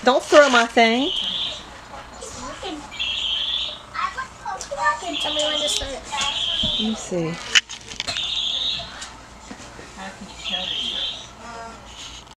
Don't throw my thing. Tell me when to start. Let me see.